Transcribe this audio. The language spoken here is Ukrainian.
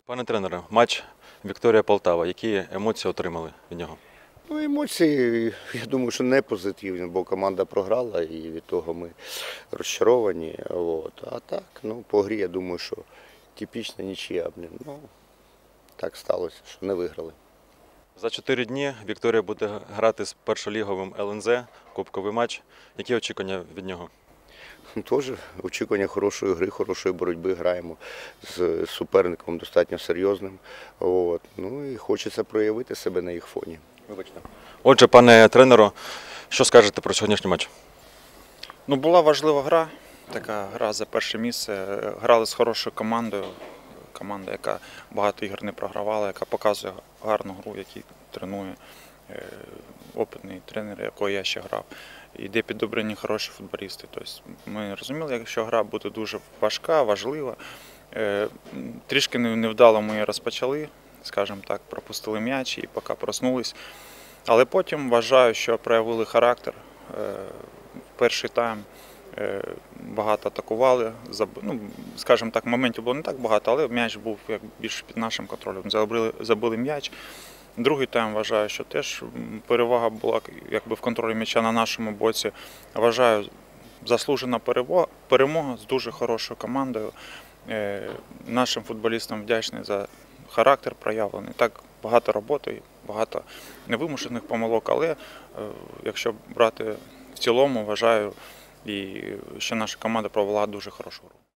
Пане тренере, матч Вікторія-Полтава. Які емоції отримали від нього? Ну, емоції, я думаю, що не позитивні, бо команда програла і від того ми розчаровані. А так, по грі, я думаю, що типічна нічия. Ну, так сталося, що не виграли. За 4 дні Вікторія буде грати з першоліговим ЛНЗ, кубковий матч. Які очікування від нього? Теж очікування хорошої гри, хорошої боротьби, граємо з суперником достатньо серйозним. Ну і хочеться проявити себе на їх фоні. Вибачте. Отже, пане тренеру, що скажете про сьогоднішній матч? Ну, була важлива гра, така гра за перше місце. Грали з хорошою командою. Команда, яка багато ігор не програвала, яка показує гарну гру, яку тренує опитний тренер, якого я ще грав. І де підобрані хороші футболісти. Тобто ми розуміли, що гра буде дуже важка, важлива. Трішки невдало ми її розпочали, скажімо так, пропустили м'яч і поки проснулись. Але потім вважаю, що проявили характер. Перший тайм багато атакували. Скажімо так, моментів було не так багато, але м'яч був більше під нашим контролем. Забили м'яч. Другий тайм, вважаю, що теж перевага була в контролі м'яча на нашому боці. Вважаю, заслужена перемога з дуже хорошою командою. Нашим футболістам вдячний за характер проявлений. Так, багато роботи, багато невимушених помилок, але якщо брати в цілому, вважаю, що наша команда провела дуже хорошу гру.